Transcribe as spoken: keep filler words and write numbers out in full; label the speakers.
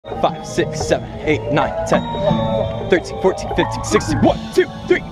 Speaker 1: five, six, seven, eight, nine, ten, thirteen, fourteen, fifteen, sixteen, one, two, three.